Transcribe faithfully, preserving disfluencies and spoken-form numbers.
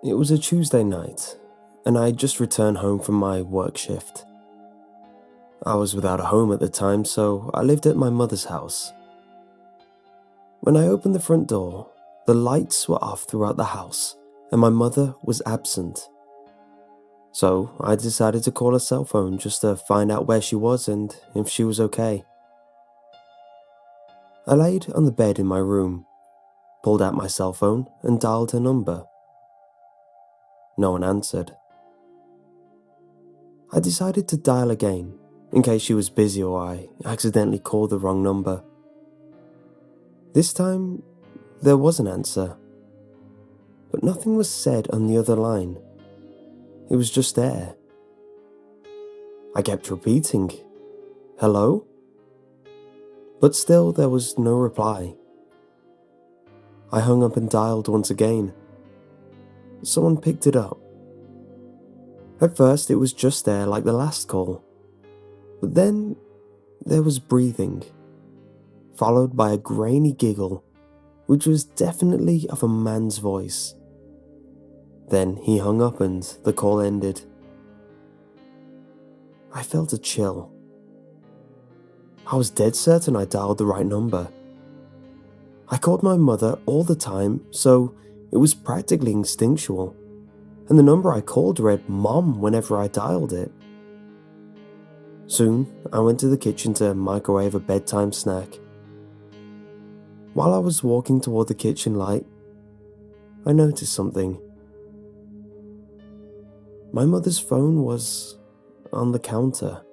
It was a Tuesday night, and I had just returned home from my work shift. I was without a home at the time, so I lived at my mother's house. When I opened the front door, the lights were off throughout the house, and my mother was absent. So I decided to call her cell phone just to find out where she was and if she was okay. I laid on the bed in my room, pulled out my cell phone and dialed her number. No one answered. I decided to dial again, in case she was busy or I accidentally called the wrong number. This time, there was an answer, but nothing was said on the other line. It was just there. I kept repeating, "Hello?" But still there was no reply. I hung up and dialed once again. Someone picked it up. At first it was just there like the last call, but then there was breathing, followed by a grainy giggle, which was definitely of a man's voice. Then he hung up and the call ended. I felt a chill. I was dead certain I dialed the right number. I called my mother all the time, so it was practically instinctual, and the number I called read Mom whenever I dialed it. Soon, I went to the kitchen to microwave a bedtime snack. While I was walking toward the kitchen light, I noticed something. My mother's phone was on the counter.